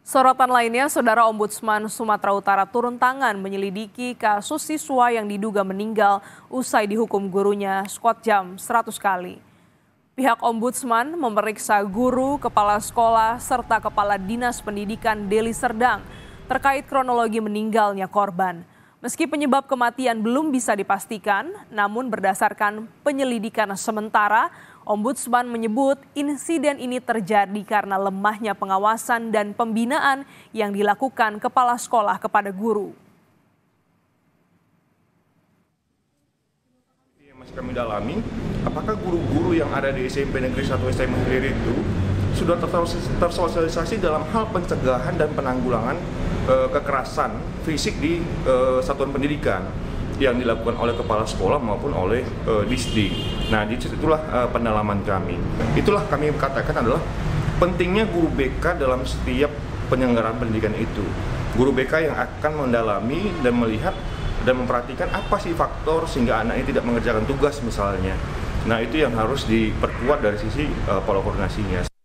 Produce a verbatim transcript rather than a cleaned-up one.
Sorotan lainnya, Saudara Ombudsman Sumatera Utara turun tangan menyelidiki kasus siswa yang diduga meninggal usai dihukum gurunya skot jam seratus kali. Pihak Ombudsman memeriksa guru, kepala sekolah, serta kepala dinas pendidikan Deli Serdang terkait kronologi meninggalnya korban. Meski penyebab kematian belum bisa dipastikan, namun berdasarkan penyelidikan sementara, Ombudsman menyebut insiden ini terjadi karena lemahnya pengawasan dan pembinaan yang dilakukan kepala sekolah kepada guru. Yang masih kami dalami, apakah guru-guru yang ada di S M P Negeri satu S M Negeri itu sudah tersosialisasi dalam hal pencegahan dan penanggulangan e, kekerasan fisik di e, satuan pendidikan yang dilakukan oleh kepala sekolah maupun oleh e, Disdi. Nah, itulah e, pendalaman kami. Itulah kami katakan adalah pentingnya guru B K dalam setiap penyelenggaraan pendidikan itu. Guru B K yang akan mendalami dan melihat dan memperhatikan apa sih faktor sehingga anak ini tidak mengerjakan tugas misalnya. Nah, itu yang harus diperkuat dari sisi e, pola koordinasinya.